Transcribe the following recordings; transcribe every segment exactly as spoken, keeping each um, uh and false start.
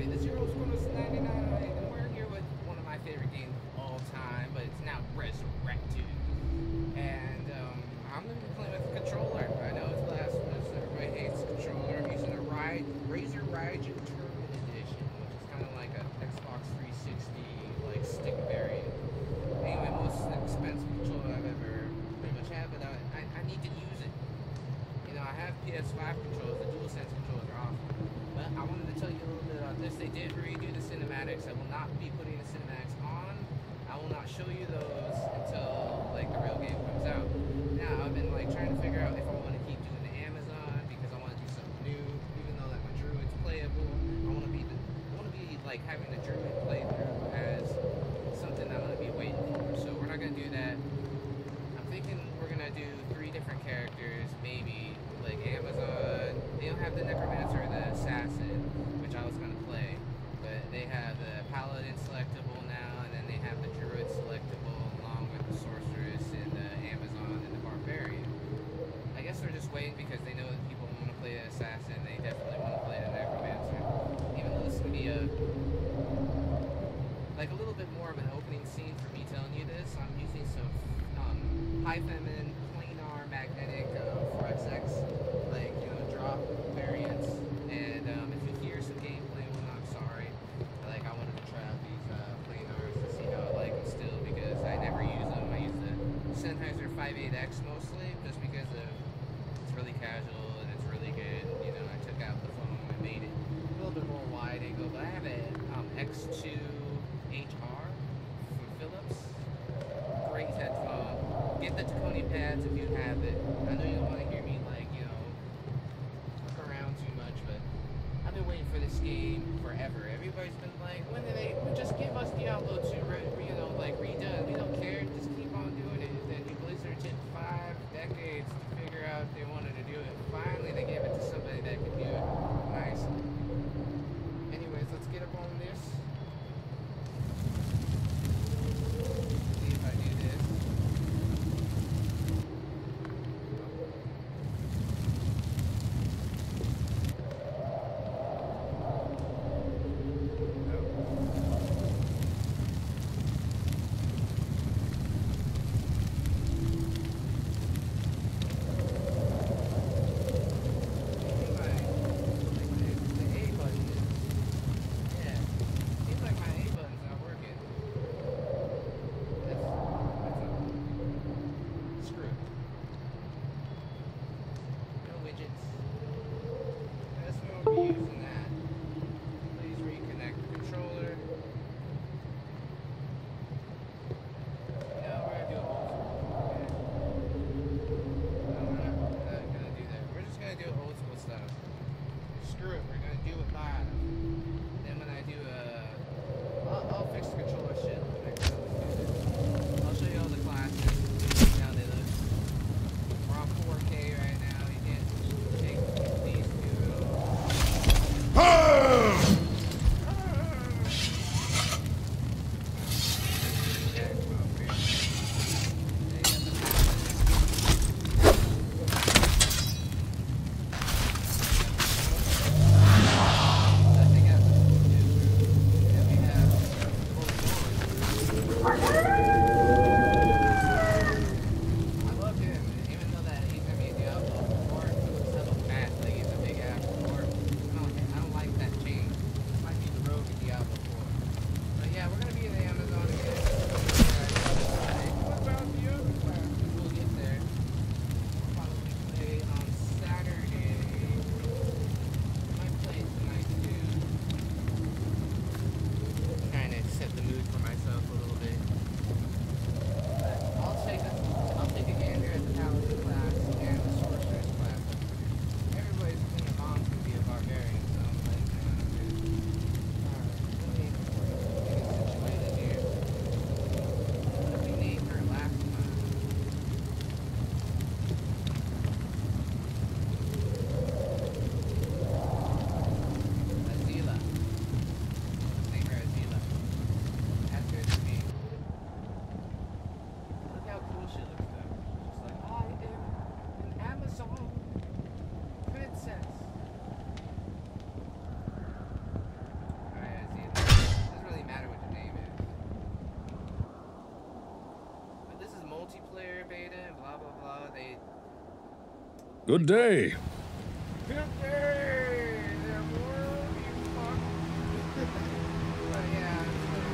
Alright, the Zero Squadron's ninety-nine, and we're here with one of my favorite games of all time, but it's now Resurrected. And um, I'm going to be playing with a controller. I know it's blasphemous, everybody hates the controller. I'm using a Ride, Resurrected Turbo Edition, which is kind of like a Xbox three sixty like stick variant. Anyway, most expensive controller I've ever pretty much had, but I, I, I need to use it. You know, I have P S five controllers, the DualSense controllers are awesome. But I wanted to tell you a little bit about this. They did redo the cinematics. I will not be putting the cinematics on. I will not show you those until like the real game comes out. Now I've been like trying to figure out if I want to keep doing the Amazon because I want to do something new. Even though that my Druid's playable, I want to be the, I want to be like having the Druid playthrough as something I'm going to be waiting for. So we're not going to do that. I'm thinking we're going to do three different characters, maybe like Amazon. They don't have the Necromancer or the Assassin, which I was going to play, but they have the Paladin selectable now, and then they have the Druid selectable along with the Sorceress and the Amazon and the Barbarian. I guess they're just waiting because they know that people want to play the Assassin. They definitely want to play the Necromancer. Even though this is going to be a like a little bit more of an opening scene for me telling you this, I'm using some um, high feminine planar magnetic uh, four X X like you know drop variants, and um, if you hear some gameplay, well, I'm sorry. Like I wanted to try out these uh, planars to see how I like them still because I never use them. I use the Sennheiser five eight X mostly just because of it's really casual and it's really good. You know, I took out the phone and made it a little bit more wide angle, but I have an um, X two H R from Philips. Great headphone. Get the Taconi pads if you have it. I know you don't want to hear me like, you know, look around too much, but I've been waiting for this game forever. Everybody's been like, when did they just give us Diablo two, right? You know, like redone. We don't care. Just keep on doing it. Then Blizzard took five decades to figure out they wanted to do it. Finally, they gave it to somebody that could do it nicely. Anyways, let's get up on this. See if I do this. Using that. Please reconnect the controller. Yeah, we're gonna do it old school. Okay. No, we're not, we're not gonna do that. We're just gonna do it old school stuff. Screw it, we're gonna do it live. Then when I do uh I'll, I'll fix the controller shit next time we do this. I'll show you all the classes. See how they look. We're on four K right now. You can't take these two. Good day. Good day! There were you fuck. But yeah.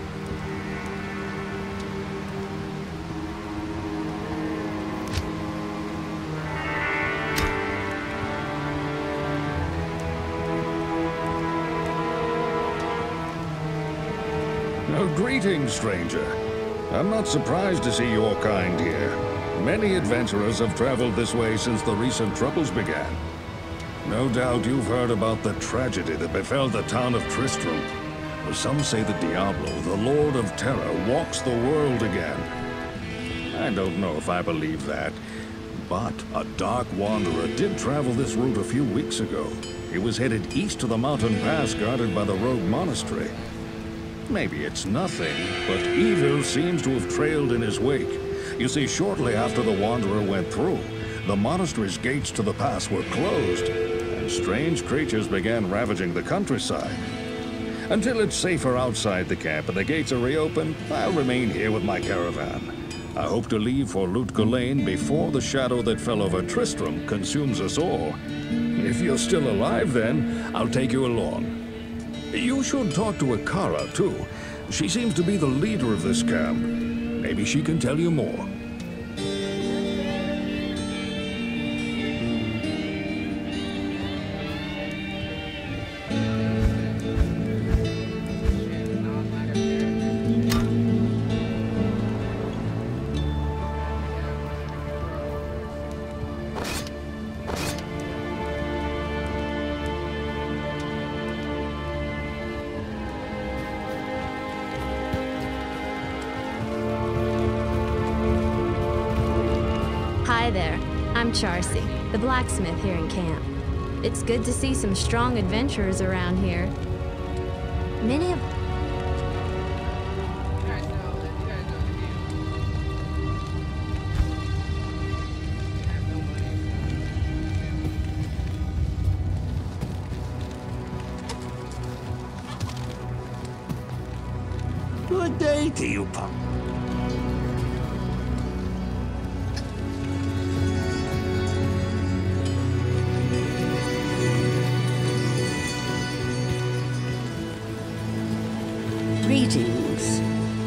Oh, greetings, stranger. I'm not surprised to see your kind here. Many adventurers have traveled this way since the recent troubles began. No doubt you've heard about the tragedy that befell the town of Tristram. Well, some say that Diablo, the Lord of Terror, walks the world again. I don't know if I believe that, but a dark wanderer did travel this route a few weeks ago. He was headed east to the mountain pass guarded by the rogue monastery. Maybe it's nothing, but evil seems to have trailed in his wake. You see, shortly after the wanderer went through, the monastery's gates to the pass were closed, and strange creatures began ravaging the countryside. Until it's safer outside the camp and the gates are reopened, I'll remain here with my caravan. I hope to leave for Lut Gulain before the shadow that fell over Tristram consumes us all. If you're still alive then, I'll take you along. You should talk to Akara, too. She seems to be the leader of this camp. Maybe she can tell you more. Hi there, I'm Charcy, the blacksmith here in camp. It's good to see some strong adventurers around here. Many of... You guys know that you guys know the deal. You have no money. Good day to you, pup. Greetings.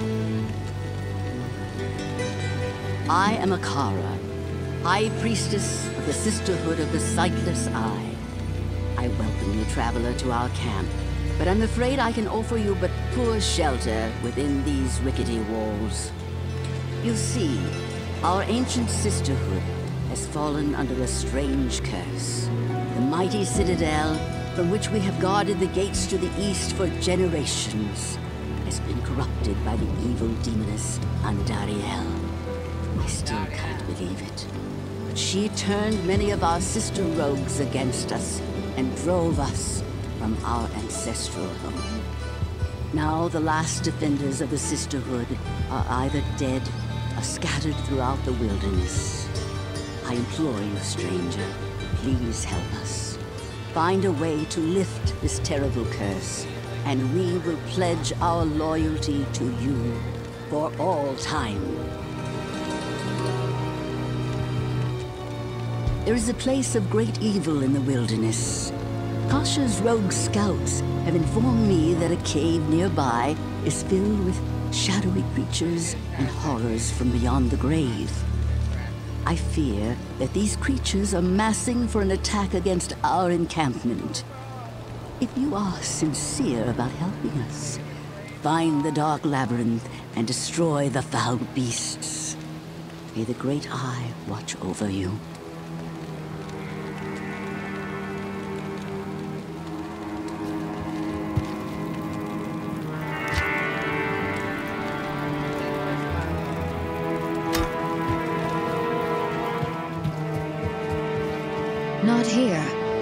I am Akara, High Priestess of the Sisterhood of the Sightless Eye. I welcome you, traveler, to our camp, but I'm afraid I can offer you but poor shelter within these rickety walls. You see, our ancient sisterhood has fallen under a strange curse. The mighty citadel, from which we have guarded the gates to the east for generations, has been corrupted by the evil demoness Andariel. I still can't believe it. But she turned many of our sister rogues against us and drove us from our ancestral home. Now the last defenders of the sisterhood are either dead or scattered throughout the wilderness. I implore you, stranger, please help us. Find a way to lift this terrible curse, and we will pledge our loyalty to you for all time. There is a place of great evil in the wilderness. Kasha's rogue scouts have informed me that a cave nearby is filled with shadowy creatures and horrors from beyond the grave. I fear that these creatures are massing for an attack against our encampment. If you are sincere about helping us, find the dark labyrinth and destroy the foul beasts. May the Great Eye watch over you. Not here.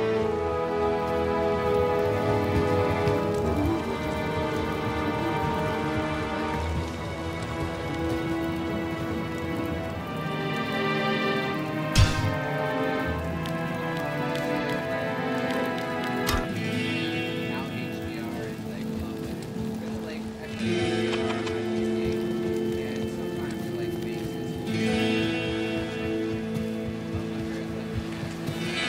Now H D R is like loving it. Because like I think H D R on this game, and sometimes like faces. Oh my god, like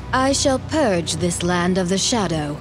I shall purge this land of the shadow.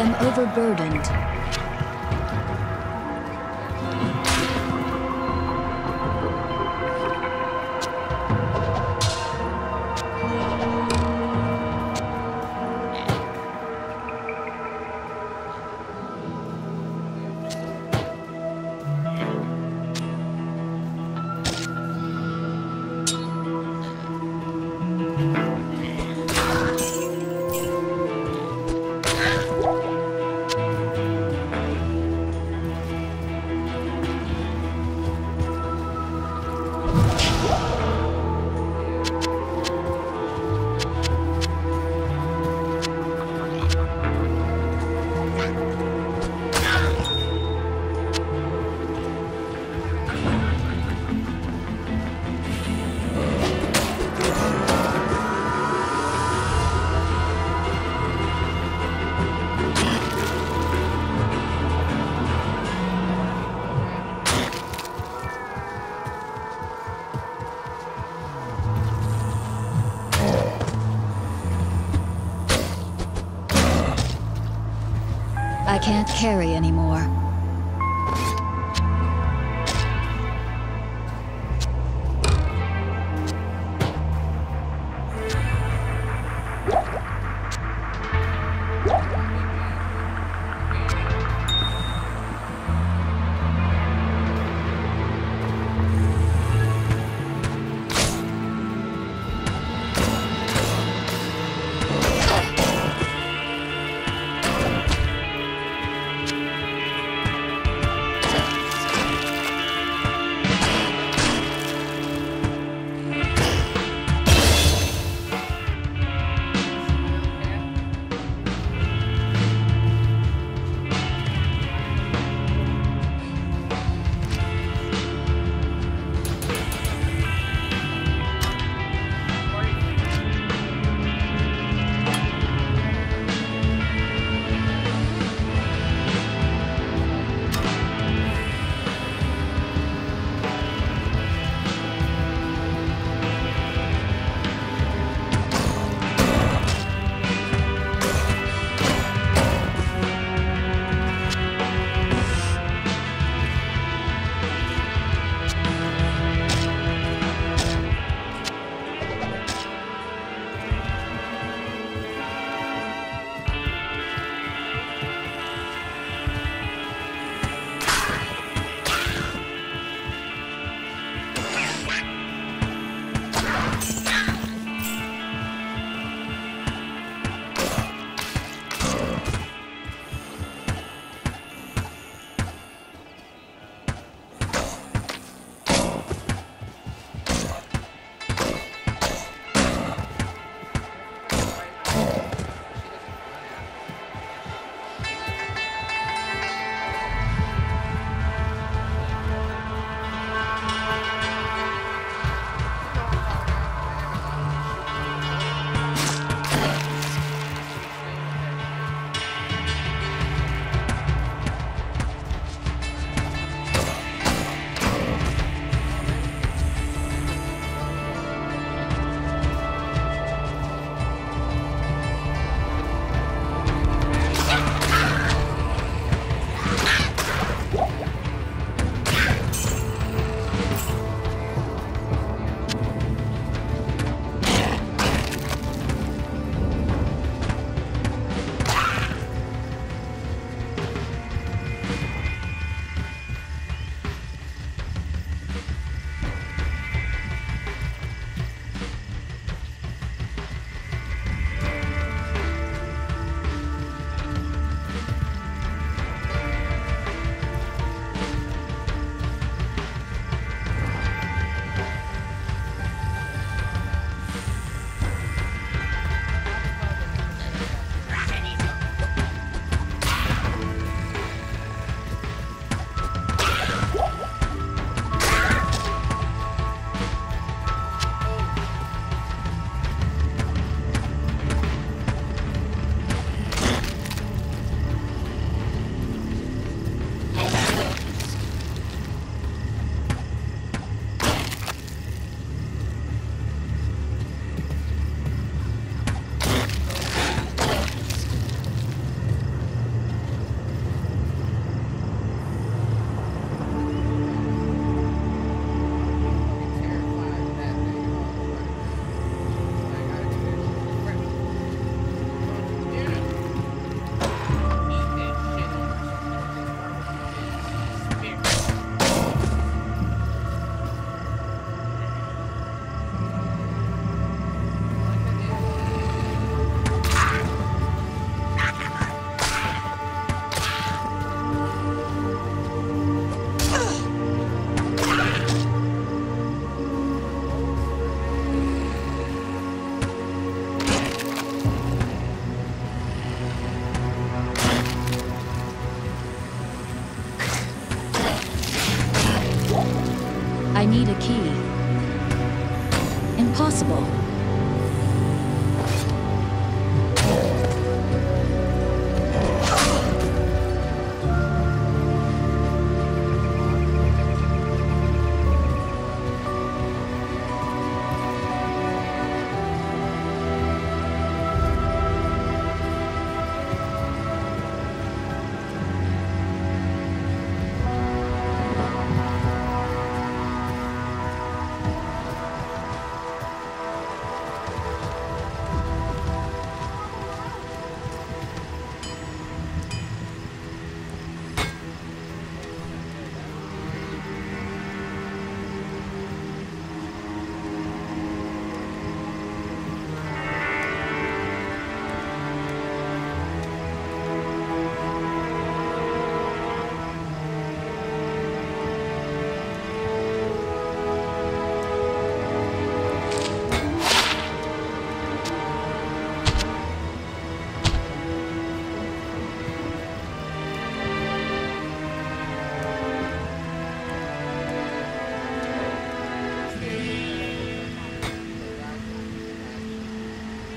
overburdened. can't carry anymore.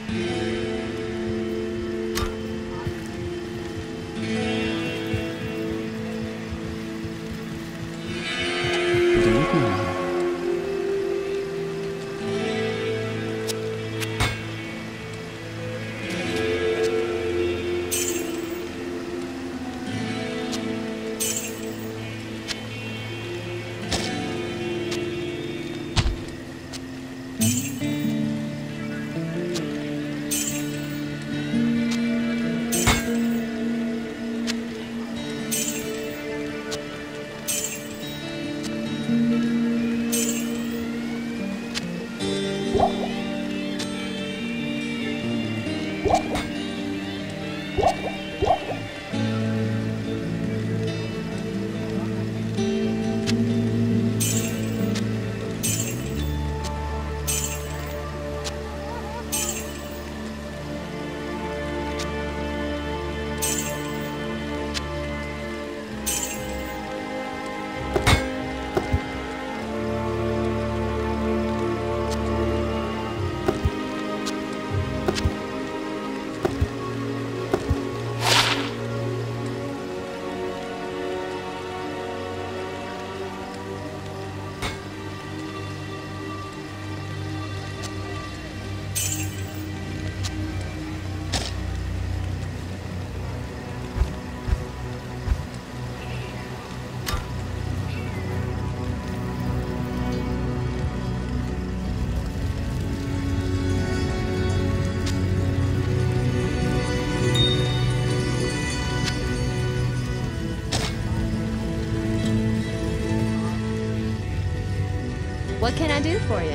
What can I do for you?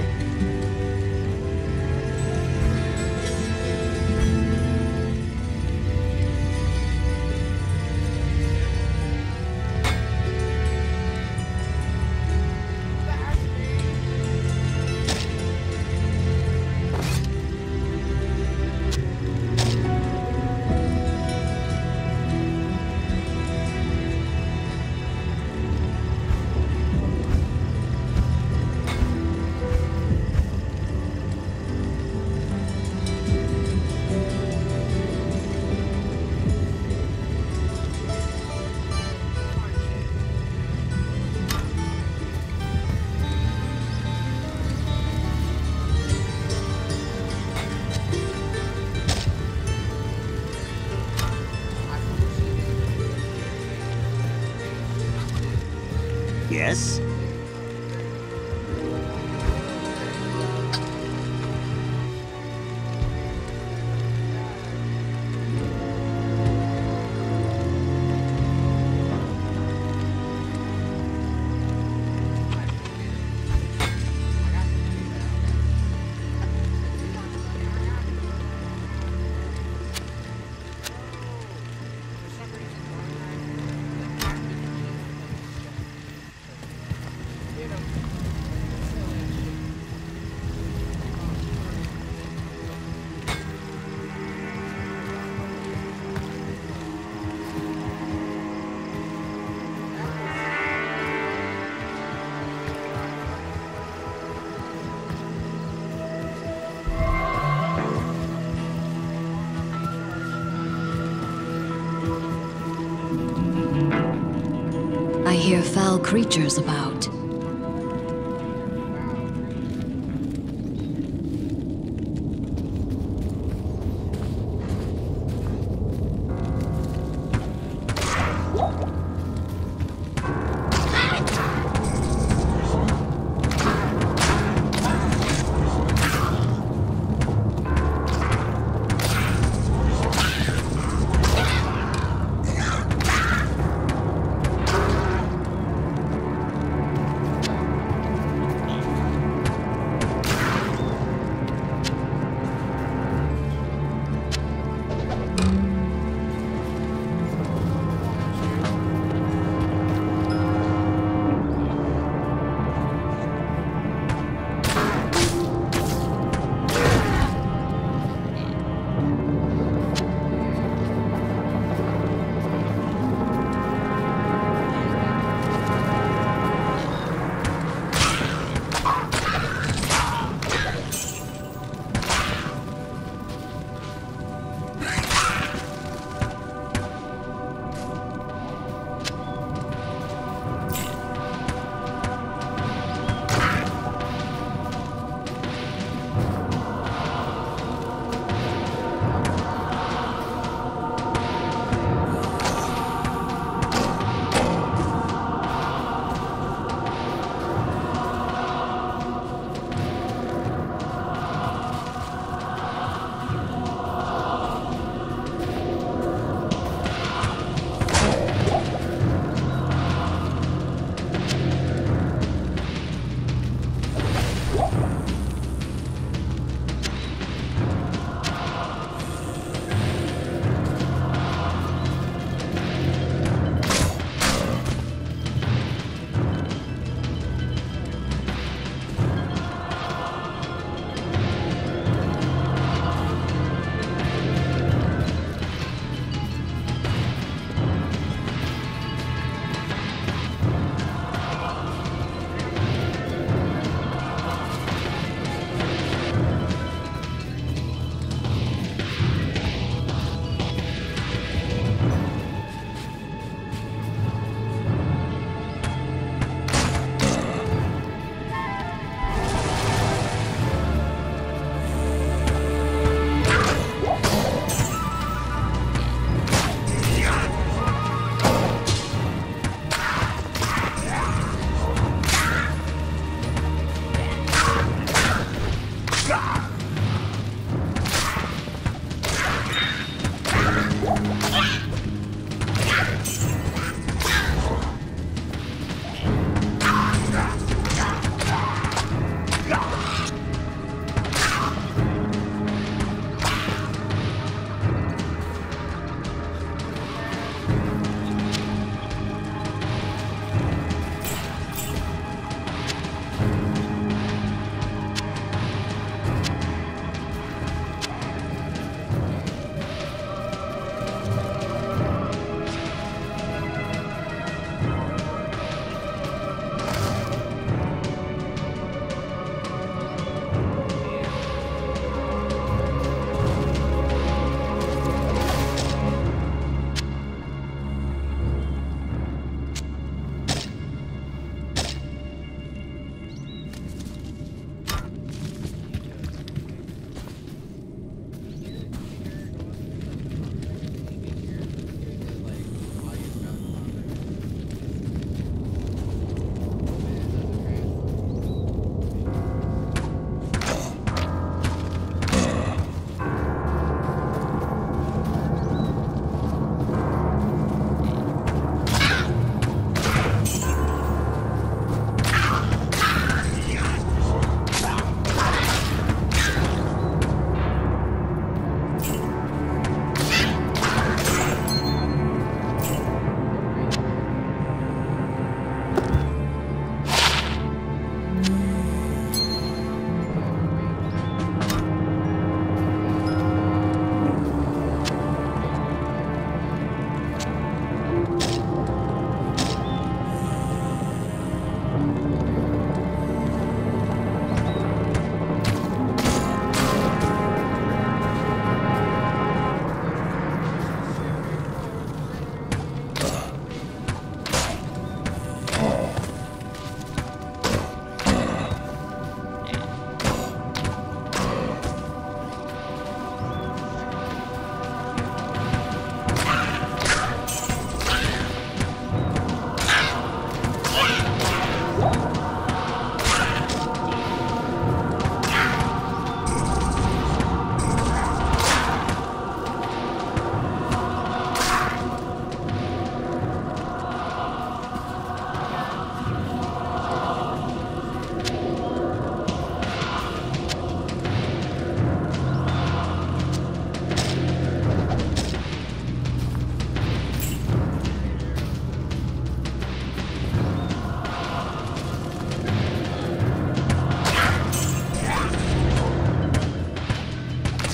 Yes? I hear foul creatures about.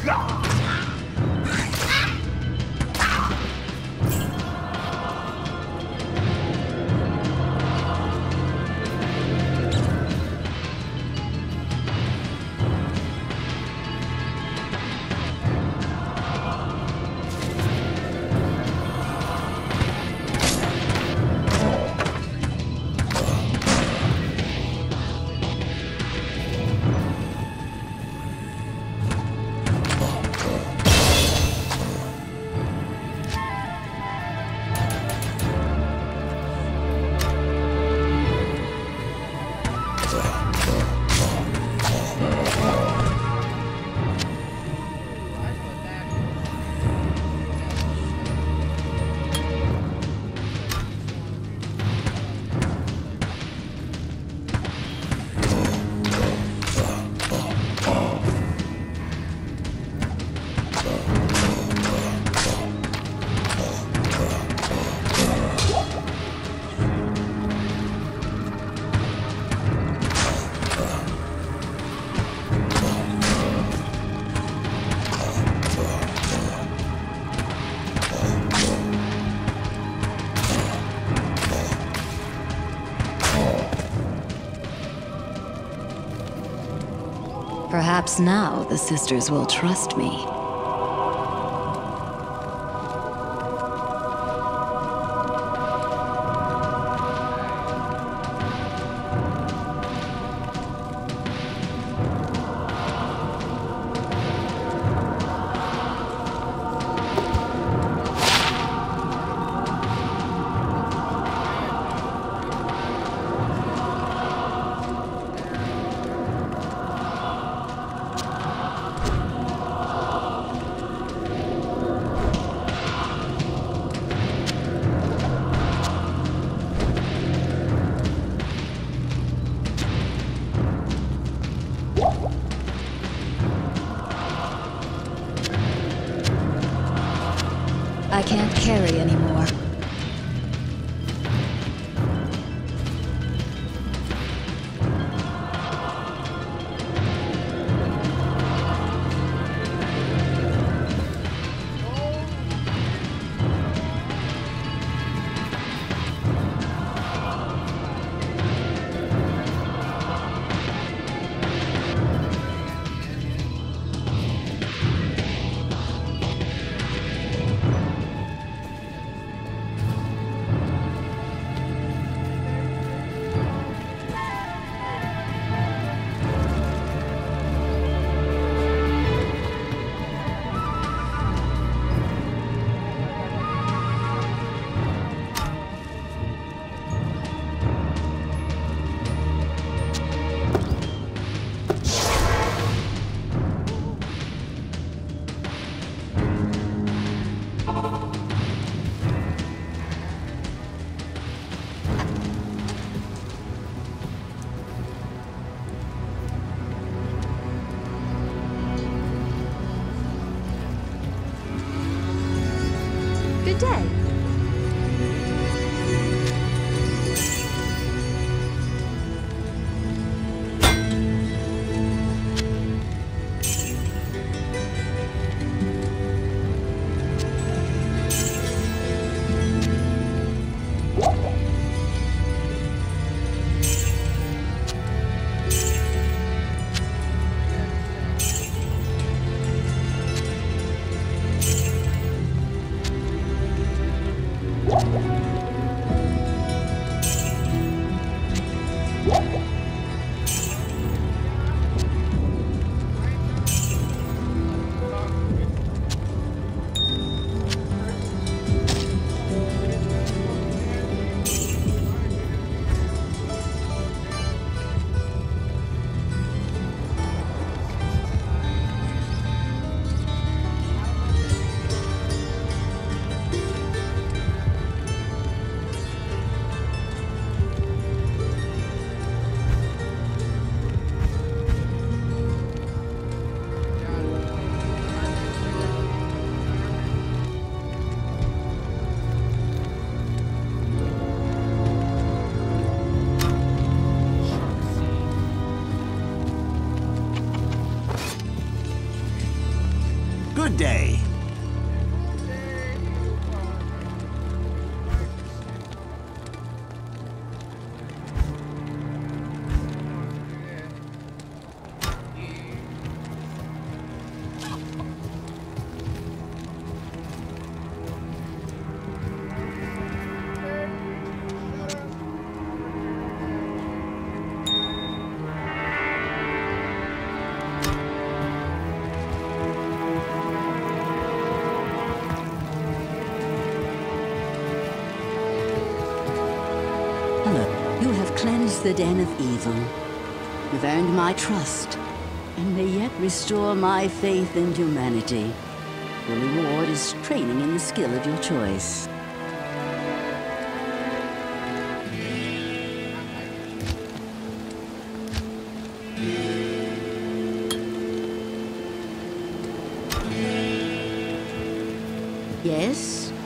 Perhaps now the sisters will trust me. I can't carry anymore. Good day. Good day. You have cleansed the den of evil. You've earned my trust, and may yet restore my faith in humanity. Your reward is training in the skill of your choice. Yes?